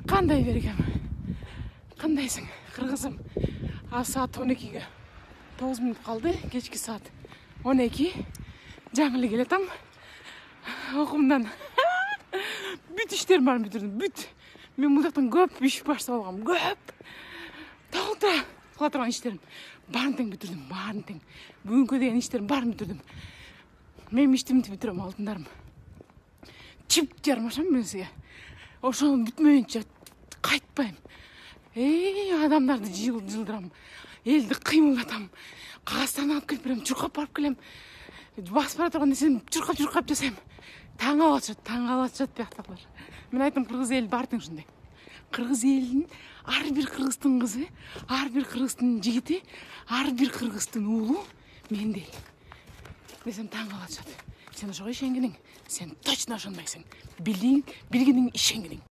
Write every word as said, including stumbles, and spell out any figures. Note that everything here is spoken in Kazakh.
Қандай бергем? Қандайсың, қырғызым? А саат он екіге тоғыз минут қалды, кешкі саат он екі. Жаңылы келетам. Оқымдан бүт іштерім барын бітірдім, бүт. Мен мұздақтан көп бешіп башты алғам, көп. Талта құлатырған іштерім. Барын тең бітірдім, барын тең. Бүгінгі деген іштерім барын бітірдім. Мен іштімді бітірем алтындарым. Чип жармашам мен сізге. Ошоны бүтмейінше қайтпайым. Ей, адамдарды жылдырам. Елді қимылдатам. Қағастан алып келіп берем, чұрқап барып келем. Басып бара тұрған десем, чұрқап-чұрқап жасайым. Таң алатшат, таң алатшат бияқталар. Мен айтам, қырғыз елі бар тең шындай. Қырғыз елінің ар бір қырғыздың қызы, ар бір қырғыздың жігіті, ар бір қырғыздың ұлы менде. Десем, таң алатшат. Сен ошоға ишенгенің, сен точно ошонбайсың. Билгенің ишенгенің.